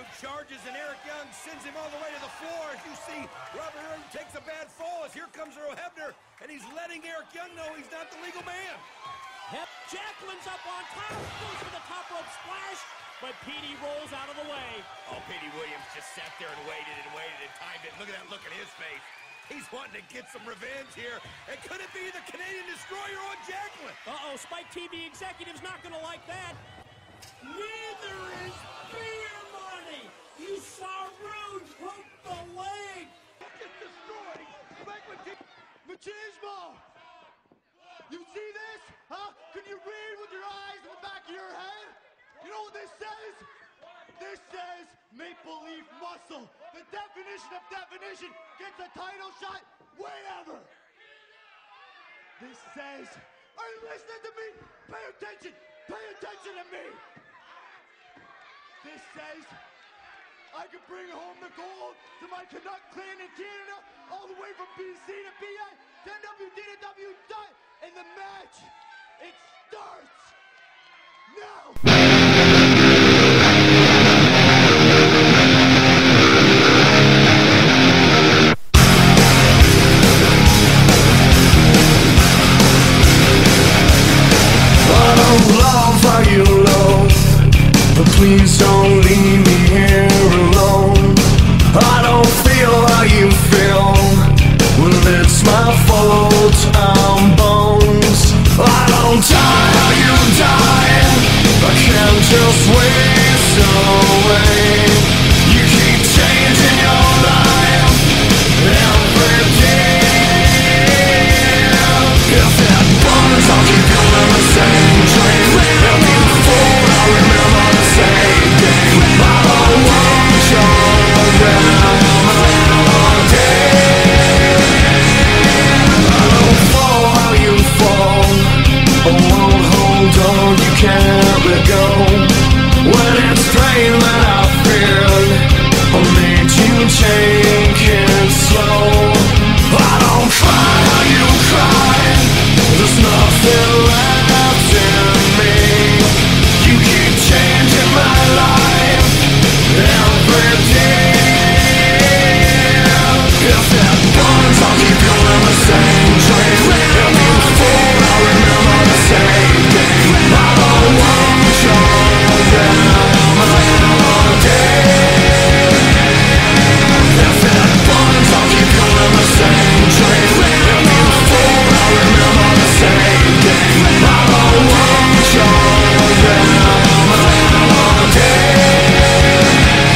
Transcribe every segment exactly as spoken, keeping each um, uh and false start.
charges, and Eric Young sends him all the way to the floor. As you see, Robert Earl takes a bad fall as here comes Earl Hebner, and he's letting Eric Young know he's not the legal man. Yep, Jacqueline's up on top, goes for the top rope splash, but Petey rolls out of the way. Oh, Petey Williams just sat there and waited and waited and timed it. Look at that look in his face. He's wanting to get some revenge here. And could it be the Canadian Destroyer on Jacqueline? Uh-oh, Spike T V executive's not gonna like that. Neither is beer money. You saw Rude hook the leg. Just destroyed. Machismo. You see this? Huh? Can you read with your eyes in the back of your head? You know what this says? This says Maple Leaf Muscle. The definition of definition gets a title shot whenever. This says, are you listening to me? Pay attention. Pay attention to me. This says I can bring home the gold to my Canuck clan in Canada, all the way from B C to B I, ten W D to W dot, and the match, it starts now. Please don't leave me here alone. I don't feel how you feel. Well, it's my fault, I'm bones. I don't die how you die. I can't just waste away. You keep changing your life every day. If it burns, I'll keep going the same dream. If you fall, I'll remember the same game. I don't want your realm all day. I don't fall how you fall. I won't hold on, you can't let go. When it's pain that I feel, I'll make you take it slow. I don't cry how you cry. There's nothing left in me. You keep changing my life every day. If it burns, I'll keep going the same dream. If you fall, I'll remember the same game. I don't want your realm all day. If it burns, I'll keep going the same dream. If you fall, I'll remember the same game. I don't want your realm all day.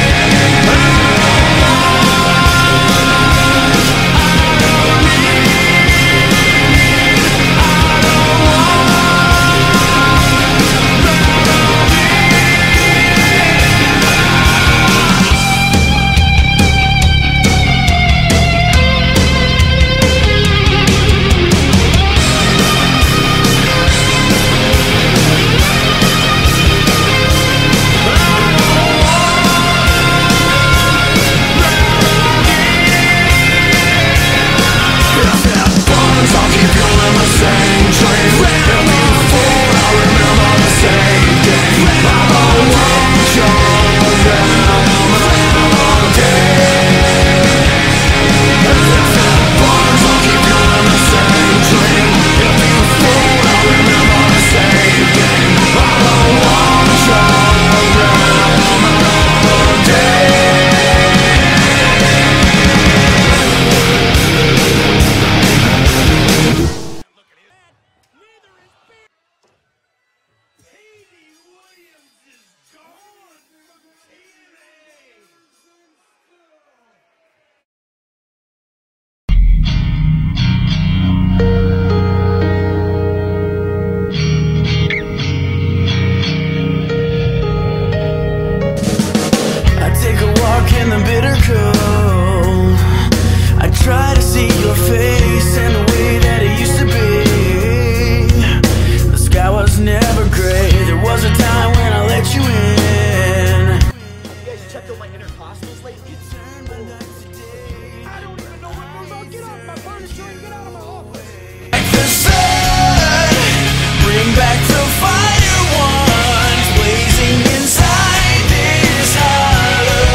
Back to fire once blazing inside this hollow.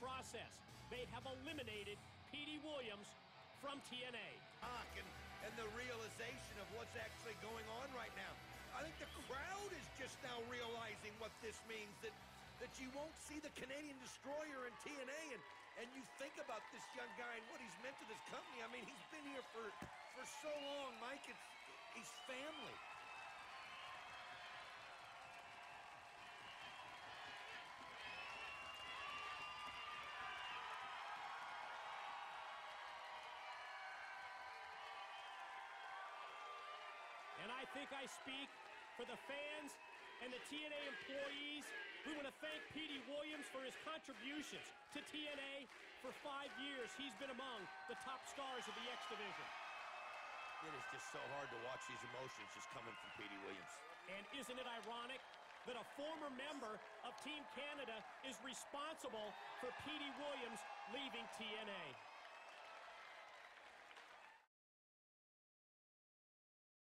process. They have eliminated Petey Williams from T N A. And, and the realization of what's actually going on right now. I think the crowd is just now realizing what this means, that that you won't see the Canadian Destroyer in T N A, and, and you think about this young guy and what he's meant to this company. I mean, he's been here for, for so long, Mike. It's, he's family. And I think I speak for the fans and the T N A employees. We want to thank Petey Williams for his contributions to T N A. For five years, he's been among the top stars of the X Division. It is just so hard to watch these emotions just coming from Petey Williams. And isn't it ironic that a former member of Team Canada is responsible for Petey Williams leaving T N A?